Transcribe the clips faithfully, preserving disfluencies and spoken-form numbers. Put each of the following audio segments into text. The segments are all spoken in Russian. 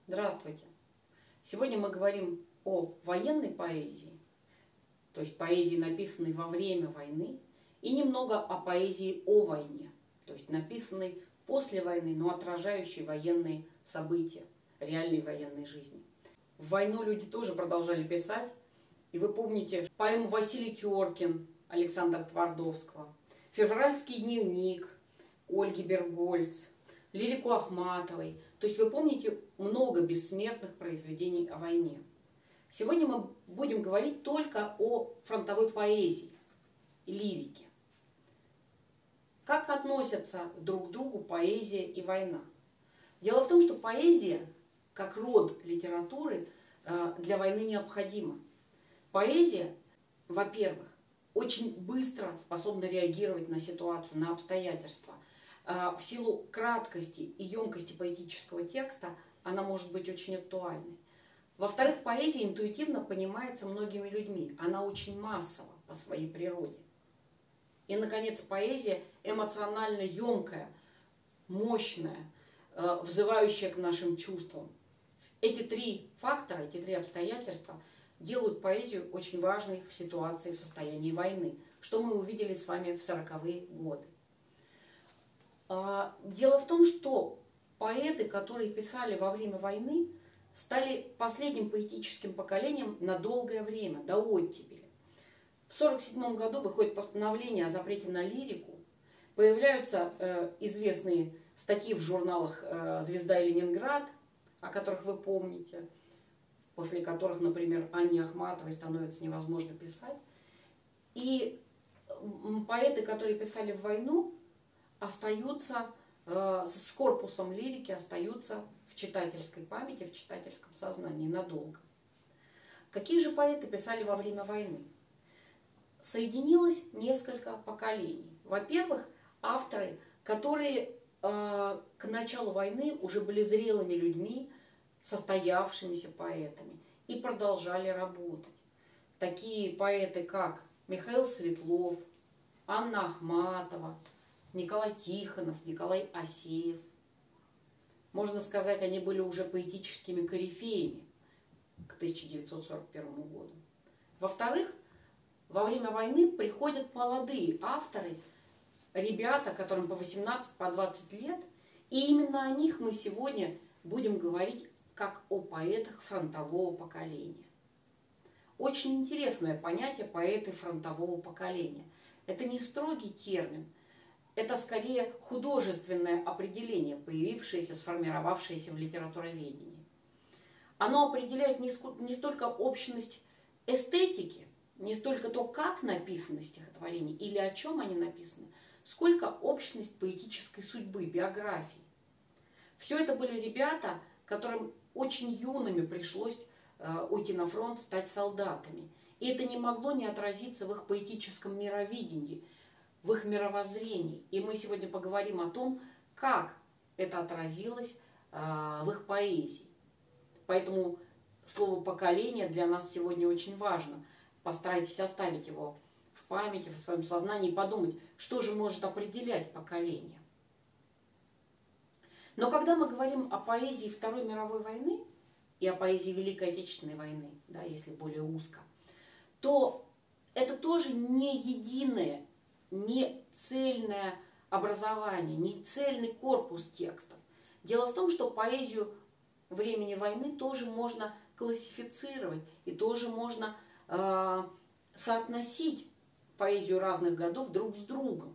Здравствуйте! Сегодня мы говорим о военной поэзии, то есть поэзии, написанной во время войны, и немного о поэзии о войне, то есть написанной после войны, но отражающей военные события, реальной военной жизни. В войну люди тоже продолжали писать, и вы помните поэму Василий Теркин Александра Твардовского, февральский дневник Ольги Бергольц, лирику Ахматовой. То есть вы помните много бессмертных произведений о войне. Сегодня мы будем говорить только о фронтовой поэзии и лирике. Как относятся друг к другу поэзия и война? Дело в том, что поэзия, как род литературы, для войны необходима. Поэзия, во-первых, очень быстро способна реагировать на ситуацию, на обстоятельства. В силу краткости и емкости поэтического текста она может быть очень актуальной. Во-вторых, поэзия интуитивно понимается многими людьми. Она очень массова по своей природе. И, наконец, поэзия эмоционально емкая, мощная, взывающая к нашим чувствам. Эти три фактора, эти три обстоятельства делают поэзию очень важной в ситуации, в состоянии войны, что мы увидели с вами в сороковые годы. Дело в том, что поэты, которые писали во время войны, стали последним поэтическим поколением на долгое время, до оттепели. В сорок седьмом году выходит постановление о запрете на лирику, появляются э, известные статьи в журналах э, «Звезда» и «Ленинград», о которых вы помните, после которых, например, Анне Ахматовой становится невозможно писать. И поэты, которые писали в войну, остаются э, с корпусом лирики, остаются в читательской памяти, в читательском сознании надолго. Какие же поэты писали во время войны? Соединилось несколько поколений. Во-первых, авторы, которые э, к началу войны уже были зрелыми людьми, состоявшимися поэтами, и продолжали работать. Такие поэты, как Михаил Светлов, Анна Ахматова, Николай Тихонов, Николай Асеев. Можно сказать, они были уже поэтическими корифеями к тысяча девятьсот сорок первому году. Во-вторых, во время войны приходят молодые авторы, ребята, которым по восемнадцать, по двадцать лет, и именно о них мы сегодня будем говорить как о поэтах фронтового поколения. Очень интересное понятие поэты фронтового поколения. Это не строгий термин, это скорее художественное определение, появившееся, сформировавшееся в литературоведении. Оно определяет не столько общность эстетики, не столько то, как написаны стихотворения или о чем они написаны, сколько общность поэтической судьбы, биографии. Все это были ребята, которым очень юными пришлось уйти на фронт, стать солдатами. И это не могло не отразиться в их поэтическом мировидении, в их мировоззрении. И мы сегодня поговорим о том, как это отразилось в их поэзии. Поэтому слово «поколение» для нас сегодня очень важно. Постарайтесь оставить его в памяти, в своем сознании и подумать, что же может определять поколение. Но когда мы говорим о поэзии Второй мировой войны и о поэзии Великой Отечественной войны, да, если более узко, то это тоже не единое, не цельное образование, не цельный корпус текстов. Дело в том, что поэзию времени войны тоже можно классифицировать и тоже можно э, соотносить поэзию разных годов друг с другом.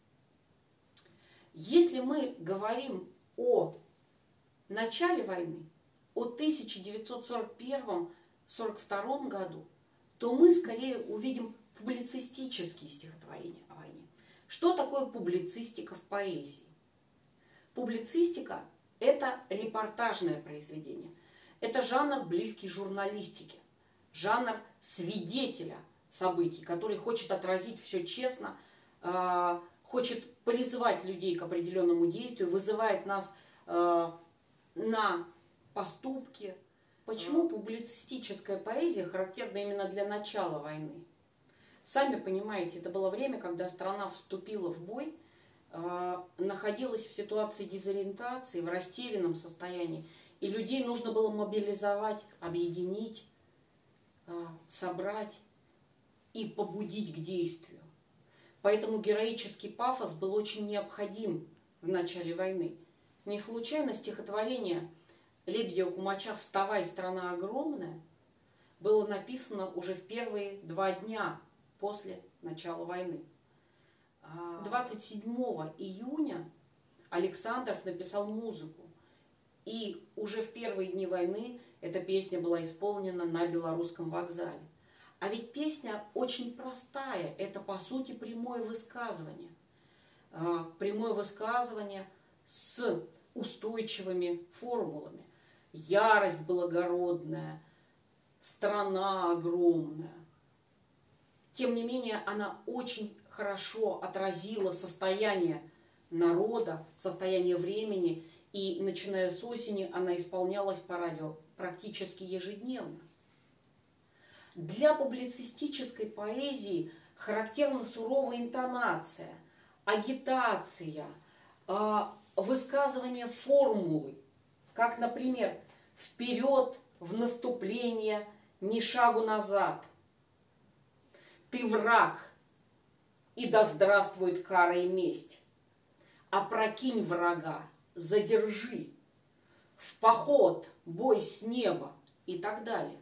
Если мы говорим о начале войны, о тысяча девятьсот сорок первом — сорок втором году, то мы скорее увидим публицистические стихотворения о войне. Что такое публицистика в поэзии? Публицистика – это репортажное произведение. Это жанр, близкий журналистике. Жанр свидетеля событий, который хочет отразить все честно, э, хочет призвать людей к определенному действию, вызывает нас э, на поступки. Почему публицистическая поэзия характерна именно для начала войны? Сами понимаете, это было время, когда страна вступила в бой, находилась в ситуации дезориентации, в растерянном состоянии. И людей нужно было мобилизовать, объединить, собрать и побудить к действию. Поэтому героический пафос был очень необходим в начале войны. Не случайно стихотворение Лебедева-Кумача «Вставай, страна огромная» было написано уже в первые два дня после начала войны. двадцать седьмого июня Александров написал музыку. И уже в первые дни войны эта песня была исполнена на Белорусском вокзале. А ведь песня очень простая. Это, по сути, прямое высказывание. Прямое высказывание с устойчивыми формулами. Ярость благородная, страна огромная. Тем не менее, она очень хорошо отразила состояние народа, состояние времени. И начиная с осени она исполнялась по радио практически ежедневно. Для публицистической поэзии характерна суровая интонация, агитация, высказывание формулы, как, например, «вперед, в наступление, ни шагу назад», «ты враг, и да здравствует кара и месть», «опрокинь врага, задержи», «в поход, бой с неба» и так далее.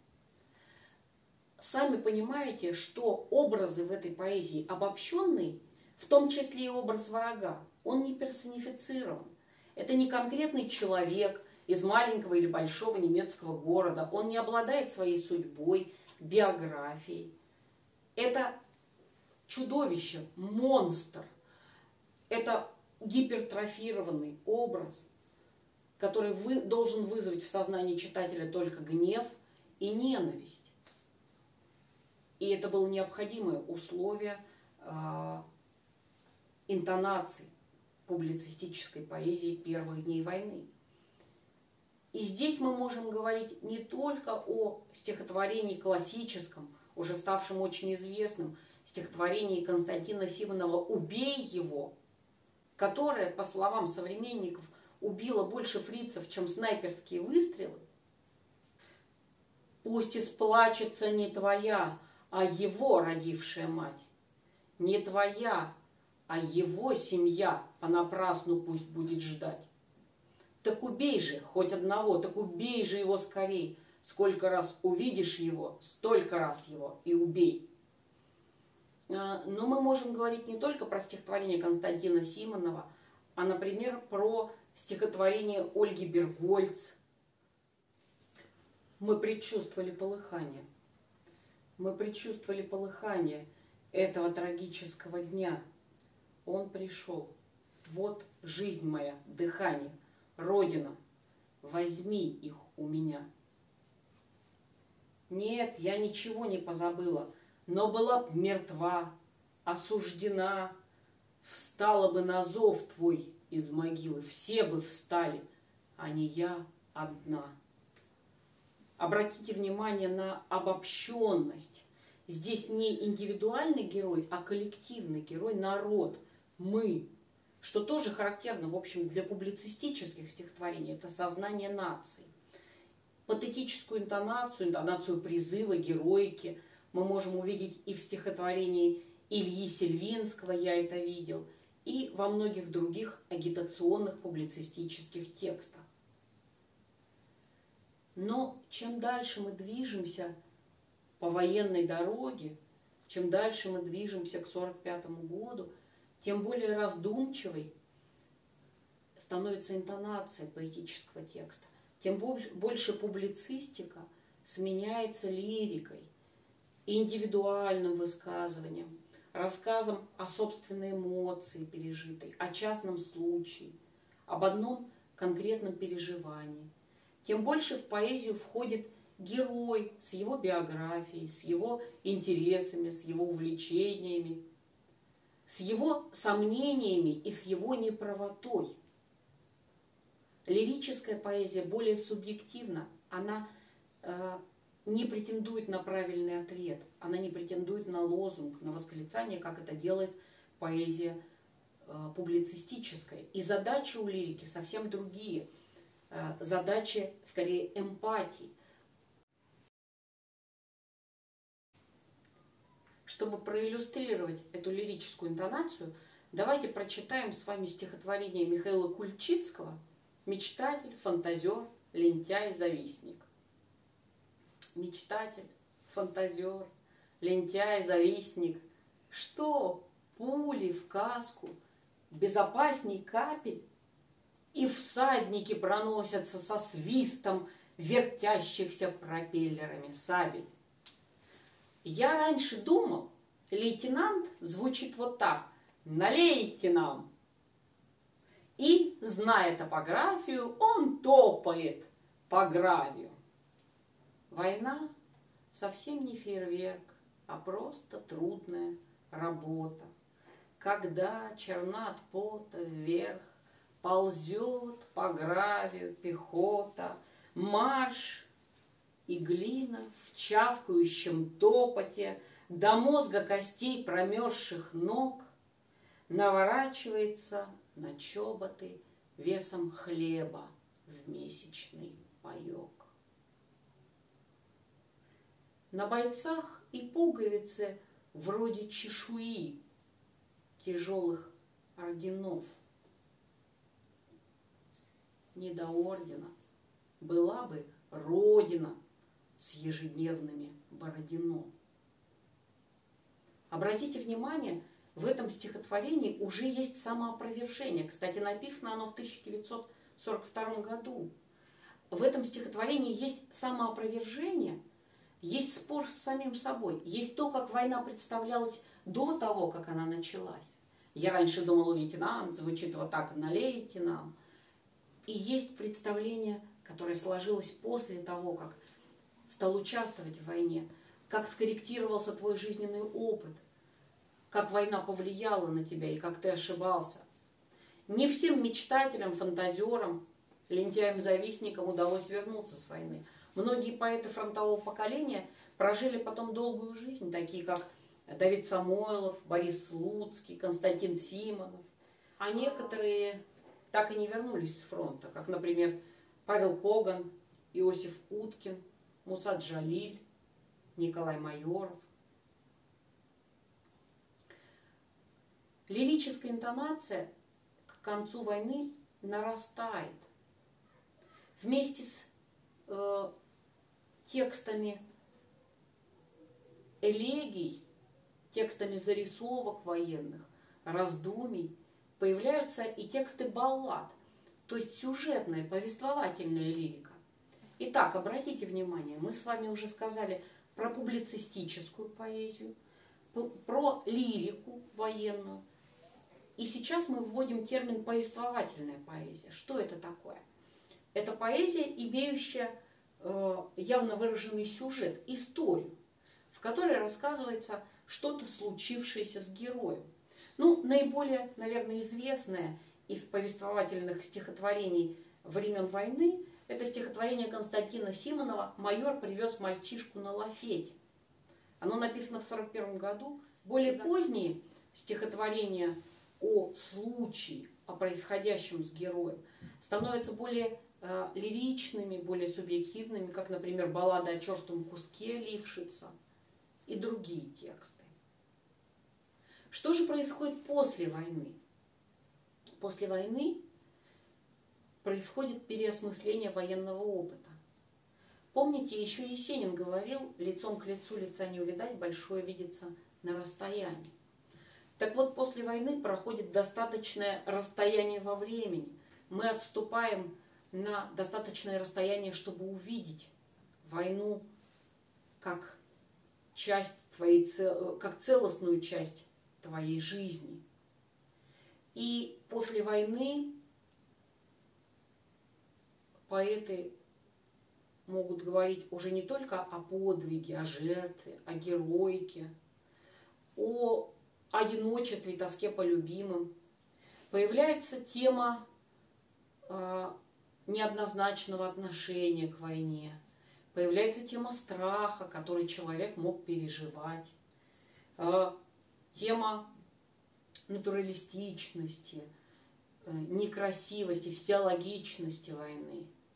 Сами понимаете, что образы в этой поэзии обобщенные, в том числе и образ врага, он не персонифицирован. Это не конкретный человек из маленького или большого немецкого города, он не обладает своей судьбой, биографией. Это чудовище, монстр, это гипертрофированный образ, который вы, должен вызвать в сознании читателя только гнев и ненависть. И это было необходимое условие э, интонаций публицистической поэзии первых дней войны. И здесь мы можем говорить не только о стихотворении классическом, уже ставшем очень известным, стихотворении Константина Симонова «Убей его», которое, по словам современников, убило больше фрицев, чем снайперские выстрелы. «Пусть исплачется не твоя, а его родившая мать, не твоя, а его семья понапрасну пусть будет ждать. Так убей же хоть одного, так убей же его скорей, сколько раз увидишь его, столько раз его и убей». Но мы можем говорить не только про стихотворение Константина Симонова, а, например, про стихотворение Ольги Бергольц. Мы предчувствовали полыхание. Мы предчувствовали полыхание этого трагического дня. Он пришел. Вот жизнь моя, дыхание, Родина, возьми их у меня. Нет, я ничего не позабыла, но была б мертва, осуждена, встала бы на зов твой из могилы, все бы встали, а не я одна. Обратите внимание на обобщенность. Здесь не индивидуальный герой, а коллективный герой, народ, мы. Что тоже характерно, в общем, для публицистических стихотворений, это сознание нации. Патетическую интонацию, интонацию призыва, героики мы можем увидеть и в стихотворении Ильи Сельвинского «Я это видел», и во многих других агитационных публицистических текстах. Но чем дальше мы движемся по военной дороге, чем дальше мы движемся к сорок пятому году, тем более раздумчивой становится интонация поэтического текста, тем больше публицистика сменяется лирикой, индивидуальным высказыванием, рассказом о собственной эмоции пережитой, о частном случае, об одном конкретном переживании. Тем больше в поэзию входит герой с его биографией, с его интересами, с его увлечениями, с его сомнениями и с его неправотой. Лирическая поэзия более субъективна, она э, не претендует на правильный ответ, она не претендует на лозунг, на восклицание, как это делает поэзия э, публицистическая. И задачи у лирики совсем другие. задачи, скорее, эмпатии. Чтобы проиллюстрировать эту лирическую интонацию, давайте прочитаем с вами стихотворение Михаила Кульчицкого «Мечтатель, фантазер, лентяй, завистник». Мечтатель, фантазер, лентяй, завистник. Что пули в каску безопасней капель, и всадники проносятся со свистом вертящихся пропеллерами сабель. Я раньше думал, лейтенант звучит вот так: налейте нам. И, зная топографию, он топает по гравию. Война совсем не фейерверк, а просто трудная работа. Когда черна от пота вверх ползет по гравию пехота, марш и глина в чавкающем топоте до мозга костей промерзших ног наворачивается на чоботы весом хлеба в месячный паек. На бойцах и пуговицы вроде чешуи тяжелых орденов. Не до ордена была бы Родина с ежедневными Бородино. Обратите внимание, в этом стихотворении уже есть самоопровержение. Кстати, написано оно в тысяча девятьсот сорок втором году. В этом стихотворении есть самоопровержение, есть спор с самим собой, есть то, как война представлялась до того, как она началась. Я раньше думала, лейтенант звучит вот так: налейте нам. И есть представление, которое сложилось после того, как стал участвовать в войне, как скорректировался твой жизненный опыт, как война повлияла на тебя и как ты ошибался. Не всем мечтателям, фантазерам, лентяям-завистникам удалось вернуться с войны. Многие поэты фронтового поколения прожили потом долгую жизнь, такие как Давид Самойлов, Борис Слуцкий, Константин Симонов. А некоторые так и не вернулись с фронта, как, например, Павел Коган, Иосиф Уткин, Муса Джалиль, Николай Майоров. Лирическая интонация к концу войны нарастает. Вместе с э, текстами элегий, текстами зарисовок военных, раздумий, появляются и тексты баллад, то есть сюжетная, повествовательная лирика. Итак, обратите внимание, мы с вами уже сказали про публицистическую поэзию, про лирику военную. И сейчас мы вводим термин повествовательная поэзия. Что это такое? Это поэзия, имеющая э, явно выраженный сюжет, историю, в которой рассказывается что-то случившееся с героем. Ну, наиболее, наверное, известное из повествовательных стихотворений времен войны — это стихотворение Константина Симонова «Майор привез мальчишку на лафете». Оно написано в сорок первом году. Более поздние стихотворения о случае, о происходящем с героем становятся более э, лиричными, более субъективными, как, например, баллада о черстом куске Лившица и другие тексты. Что же происходит после войны? После войны происходит переосмысление военного опыта. Помните, еще Есенин говорил: лицом к лицу лица не увидать, большое видится на расстоянии. Так вот, после войны проходит достаточное расстояние во времени. Мы отступаем на достаточное расстояние, чтобы увидеть войну как часть твоей, как целостную часть твоей жизни. И после войны поэты могут говорить уже не только о подвиге, о жертве, о героике, о одиночестве и тоске по любимым. Появляется тема э, неоднозначного отношения к войне. Появляется тема страха, который человек мог переживать. Э, тема натуралистичности, э, некрасивости, физиологичности войны.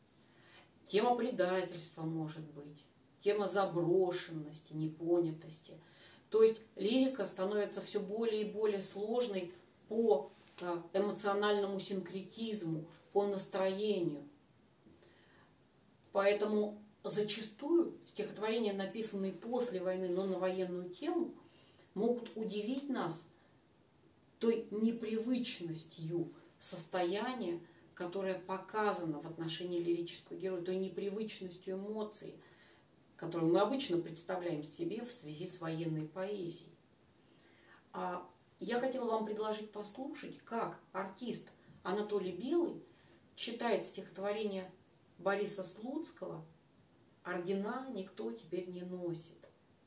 тема предательства может быть, тема заброшенности, непонятости. То есть лирика становится все более и более сложной по эмоциональному синкретизму, по настроению. Поэтому зачастую стихотворения, написанные после войны, но на военную тему, могут удивить нас той непривычностью состояния, которое показано в отношении лирического героя, той непривычностью эмоций, которую мы обычно представляем себе в связи с военной поэзией. А я хотела вам предложить послушать, как артист Анатолий Белый читает стихотворение Бориса Слуцкого «Ордена никто теперь не носит».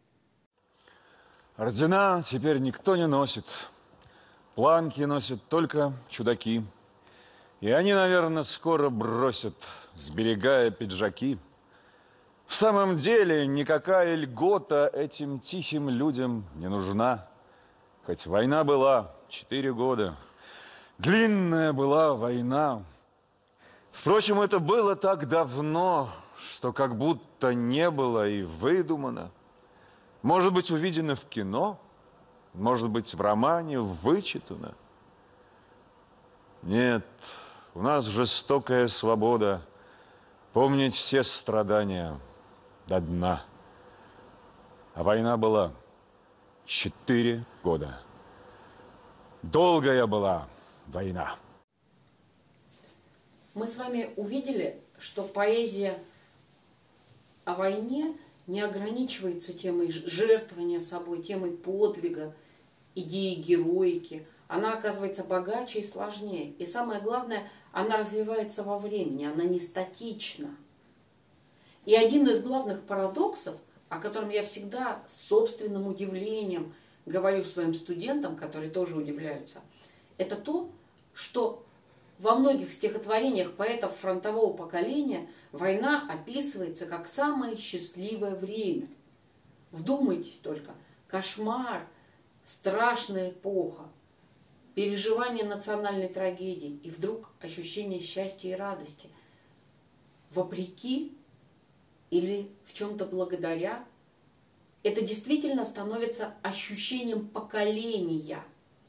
Ордена теперь никто не носит, планки носят только чудаки. И они, наверное, скоро бросят, сберегая пиджаки. В самом деле никакая льгота этим тихим людям не нужна. Хоть война была четыре года, длинная была война. Впрочем, это было так давно, что как будто не было и выдумано. Может быть, увидено в кино, может быть, в романе вычитано. Нет, у нас жестокая свобода помнить все страдания до дна. А война была четыре года. Долгая была война. Мы с вами увидели, что поэзия о войне не ограничивается темой жертвования собой, темой подвига, идеей героики. Она оказывается богаче и сложнее. И самое главное, она развивается во времени, она не статична. И один из главных парадоксов, о котором я всегда с собственным удивлением говорю своим студентам, которые тоже удивляются, это то, что во многих стихотворениях поэтов фронтового поколения война описывается как самое счастливое время. Вдумайтесь только, кошмар, страшная эпоха, переживание национальной трагедии и вдруг ощущение счастья и радости. Вопреки или в чем-то благодаря, это действительно становится ощущением поколения.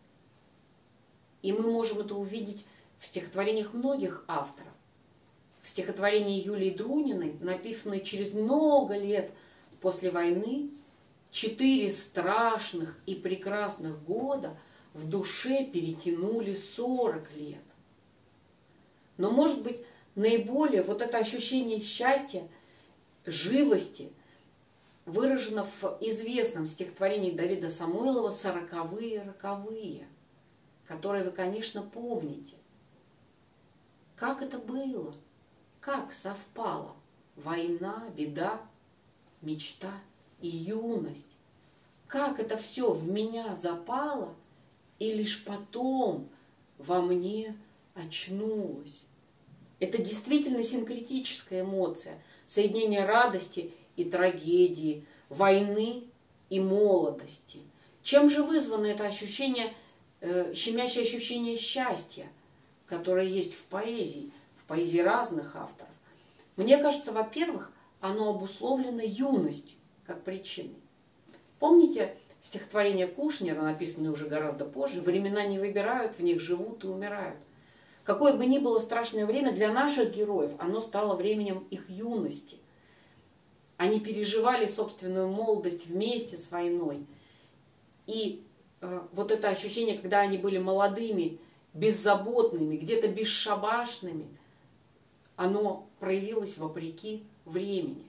И мы можем это увидеть в стихотворениях многих авторов. В стихотворении Юлии Друниной, написанной через много лет после войны, четыре страшных и прекрасных года в душе перетянули сорок лет. Но, может быть, наиболее вот это ощущение счастья, живости выражено в известном стихотворении Давида Самойлова «Сороковые роковые», которое вы, конечно, помните. Как это было? Как совпало война, беда, мечта и юность? Как это все в меня запало и лишь потом во мне очнулось? Это действительно синкретическая эмоция, соединение радости и трагедии, войны и молодости. Чем же вызвано это ощущение, э, щемящее ощущение счастья, которое есть в поэзии, в поэзии разных авторов? Мне кажется, во-первых, оно обусловлено юностью как причиной. Помните стихотворение Кушнера, написанное уже гораздо позже: «Времена не выбирают, в них живут и умирают». Какое бы ни было страшное время, для наших героев оно стало временем их юности. Они переживали собственную молодость вместе с войной. И э, вот это ощущение, когда они были молодыми, беззаботными, где-то бесшабашными, оно проявилось вопреки времени.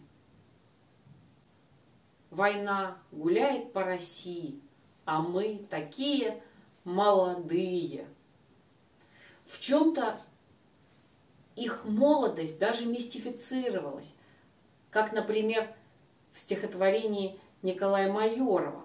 Война гуляет по России, а мы такие молодые. В чем-то их молодость даже мистифицировалась, как, например, в стихотворении Николая Майорова.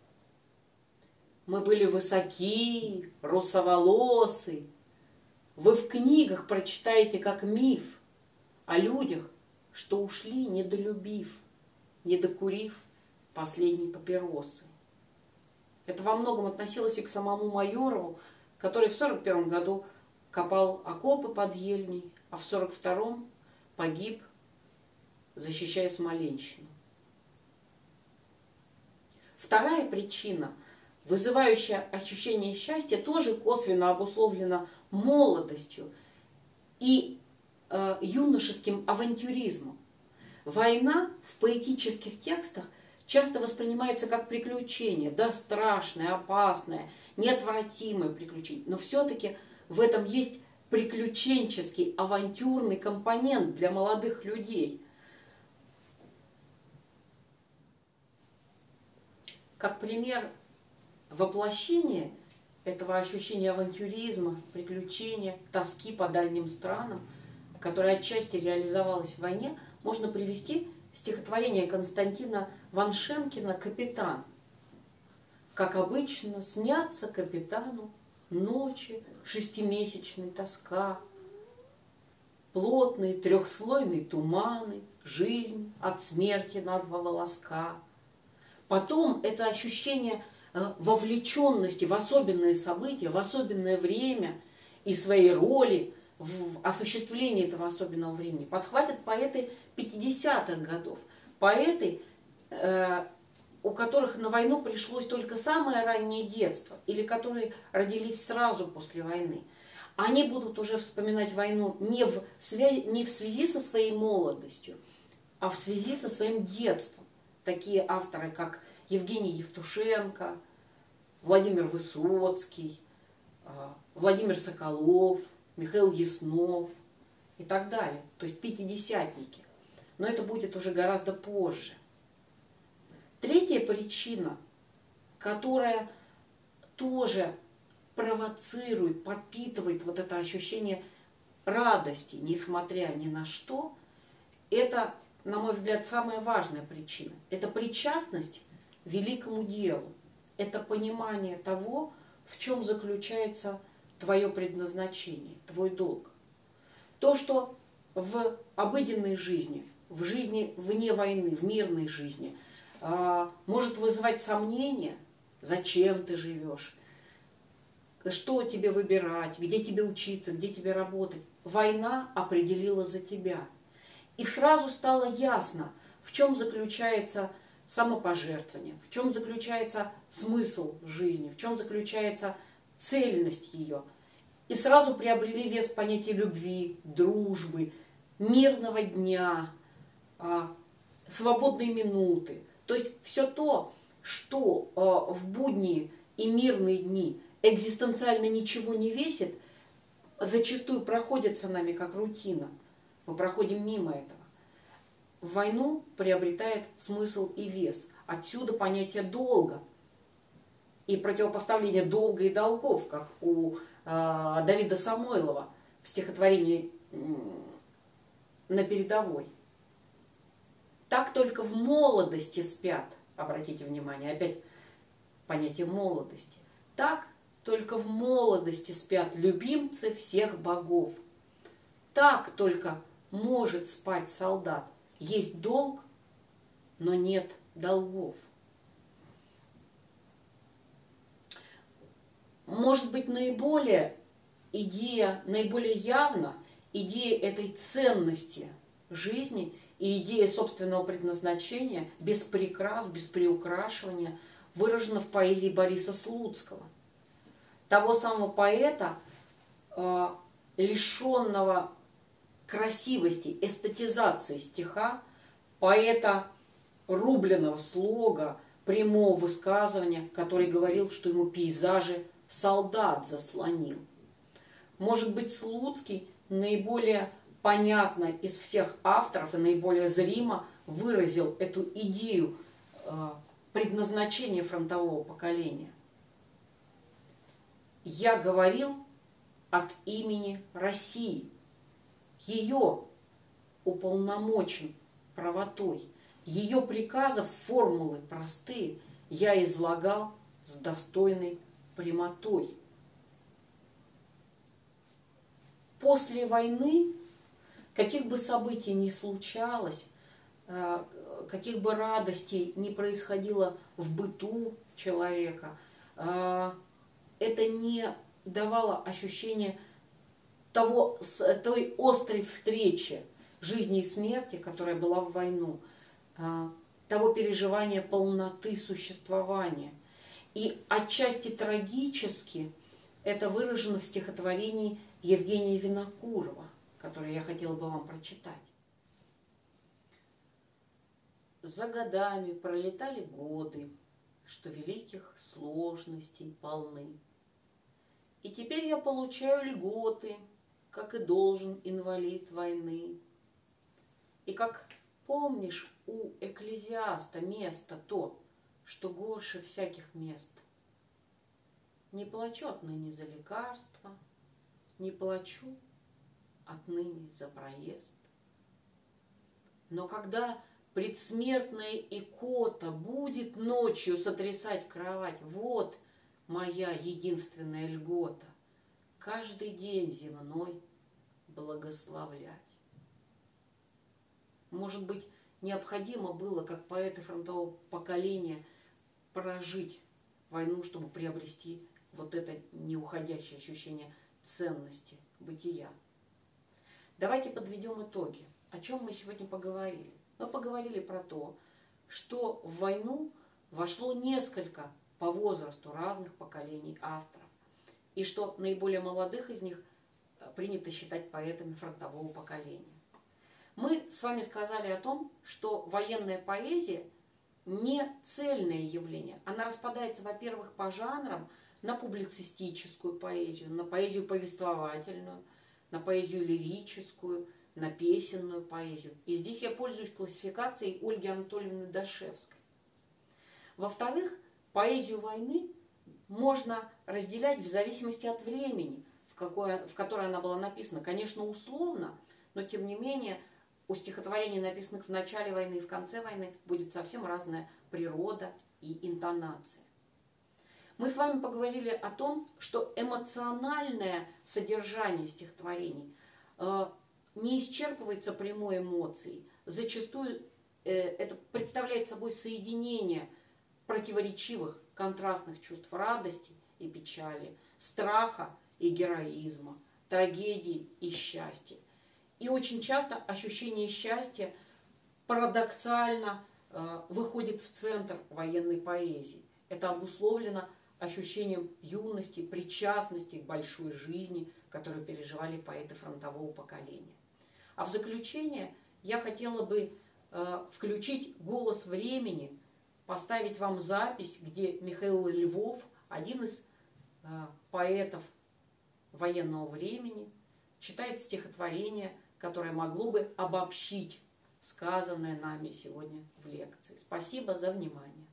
Мы были высоки, русоволосы. Вы в книгах прочитаете как миф о людях, что ушли, недолюбив, недокурив последней папиросы. Это во многом относилось и к самому Майорову, который в сорок первом году копал окопы под Ельней, а в сорок втором погиб защищая Смоленщину. Вторая причина, вызывающая ощущение счастья, тоже косвенно обусловлена молодостью и э, юношеским авантюризмом. Война в поэтических текстах часто воспринимается как приключение, да, страшное, опасное, неотвратимое приключение. Но все-таки в этом есть приключенческий, авантюрный компонент для молодых людей. Как пример воплощения этого ощущения авантюризма, приключения, тоски по дальним странам, которое отчасти реализовалось в войне, можно привести стихотворение Константина Ваншенкина «Капитан». Как обычно, снятся капитану ночи, шестимесячной тоска, плотные трехслойные туманы, жизнь от смерти на два волоска. Потом это ощущение вовлеченности в особенные события, в особенное время и своей роли в осуществлении этого особенного времени подхватят поэты пятидесятых годов. Поэты, э, у которых на войну пришлось только самое раннее детство, или которые родились сразу после войны. Они будут уже вспоминать войну не в, связи, не в связи со своей молодостью, а в связи со своим детством. Такие авторы, как Евгений Евтушенко, Владимир Высоцкий, Владимир Соколов, Михаил Яснов и так далее. То есть пятидесятники. Но это будет уже гораздо позже. Третья причина, которая тоже провоцирует, подпитывает вот это ощущение радости, несмотря ни на что, это, на мой взгляд, самая важная причина. Это причастность к великому делу. Это понимание того, в чем заключается твое предназначение, твой долг. То, что в обыденной жизни, в жизни вне войны, в мирной жизни, может вызывать сомнения, зачем ты живешь, что тебе выбирать, где тебе учиться, где тебе работать. Война определила за тебя. И сразу стало ясно, в чем заключается самопожертвование, в чем заключается смысл жизни, в чем заключается цельность ее. И сразу приобрели вес понятия любви, дружбы, мирного дня, свободной минуты. То есть все то, что в будние и мирные дни экзистенциально ничего не весит, зачастую проходит за нами как рутина. Мы проходим мимо этого. В войну приобретает смысл и вес. Отсюда понятие долга и противопоставление долга и долгов, как у э, Давида Самойлова в стихотворении «На передовой». Так только в молодости спят, обратите внимание, опять понятие молодости, так только в молодости спят любимцы всех богов. Так только может спать солдат. Есть долг, но нет долгов. Может быть, наиболее идея, наиболее явно идея этой ценности жизни и идея собственного предназначения без прикрас, без приукрашивания выражена в поэзии Бориса Слуцкого. Того самого поэта, лишенного красивости, эстетизации стиха, поэта рубленого слога, прямого высказывания, который говорил, что ему пейзажи солдат заслонил. Может быть, Слуцкий наиболее понятно из всех авторов и наиболее зримо выразил эту идею э, предназначения фронтового поколения. Я говорил от имени России. Ее уполномочен правотой. Ее приказов, формулы простые я излагал с достойной прямотой. После войны, каких бы событий ни случалось, каких бы радостей ни происходило в быту человека, это не давало ощущения того, той острой встречи жизни и смерти, которая была в войну, того переживания полноты существования. И отчасти трагически это выражено в стихотворении Евгения Винокурова, которое я хотела бы вам прочитать. За годами пролетали годы, что великих сложностей полны. И теперь я получаю льготы, как и должен инвалид войны. И как помнишь у Экклезиаста место то, что горше всяких мест. Не плачу отныне за лекарства, не плачу отныне за проезд. Но когда предсмертная икота будет ночью сотрясать кровать, вот моя единственная льгота, каждый день земной благословлять. Может быть, необходимо было, как поэты фронтового поколения, прожить войну, чтобы приобрести вот это неуходящее ощущение ценности бытия. Давайте подведем итоги. О чем мы сегодня поговорили? Мы поговорили про то, что в войну вошло несколько по возрасту разных поколений авторов, и что наиболее молодых из них принято считать поэтами фронтового поколения. Мы с вами сказали о том, что военная поэзия не цельное явление. Она распадается, во-первых, по жанрам на публицистическую поэзию, на поэзию повествовательную, на поэзию лирическую, на песенную поэзию. И здесь я пользуюсь классификацией Ольги Анатольевны Дашевской. Во-вторых, поэзию войны можно разделять в зависимости от времени, в, какое, в которое она была написана. Конечно, условно, но тем не менее у стихотворений, написанных в начале войны и в конце войны, будет совсем разная природа и интонация. Мы с вами поговорили о том, что эмоциональное содержание стихотворений э, не исчерпывается прямой эмоцией. Зачастую э, это представляет собой соединение противоречивых, контрастных чувств радости и печали, страха и героизма, трагедии и счастья. И очень часто ощущение счастья парадоксально э, выходит в центр военной поэзии. Это обусловлено ощущением юности, причастности к большой жизни, которую переживали поэты фронтового поколения. А в заключение я хотела бы э, включить «Голос времени», поставить вам запись, где Михаил Львов, один из э, поэтов военного времени, читает стихотворение, которое могло бы обобщить сказанное нами сегодня в лекции. Спасибо за внимание.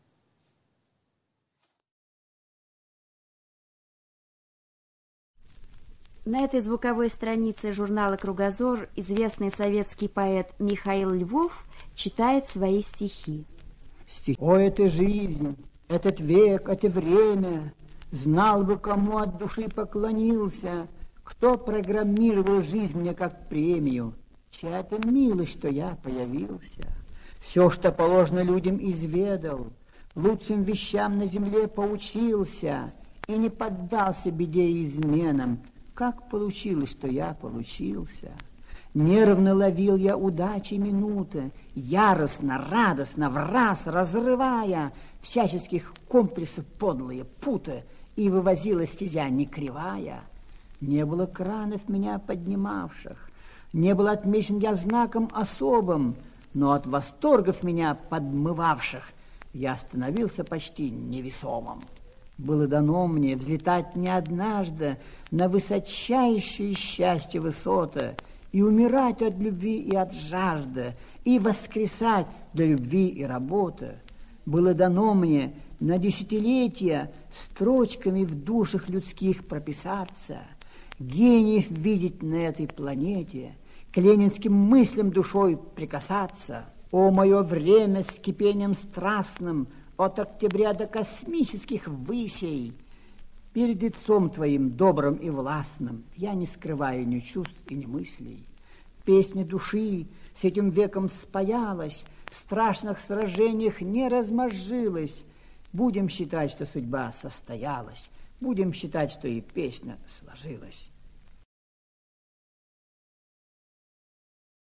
На этой звуковой странице журнала «Кругозор» известный советский поэт Михаил Львов читает свои стихи. Стих. О, эта жизнь, этот век, это время, знал бы, кому от души поклонился, кто программировал жизнь мне как премию, чья-то милость, что я появился. Все, что положено людям, изведал, лучшим вещам на земле поучился и не поддался беде и изменам. Как получилось, что я получился? Нервно ловил я удачи минуты, яростно, радостно, враз разрывая всяческих комплексов подлые путы, и вывозила стезя не кривая. Не было кранов меня поднимавших, не был отмечен я знаком особым, но от восторгов меня подмывавших я становился почти невесомым. Было дано мне взлетать не однажды на высочайшие счастья высоты, и умирать от любви и от жажды, и воскресать для любви и работы. Было дано мне на десятилетия строчками в душах людских прописаться, гениев видеть на этой планете, к ленинским мыслям душой прикасаться. О, мое время с кипением страстным, от октября до космических высей, перед лицом твоим добрым и властным я не скрываю ни чувств и ни мыслей. Песня души с этим веком спаялась, в страшных сражениях не размозжилась. Будем считать, что судьба состоялась, будем считать, что и песня сложилась.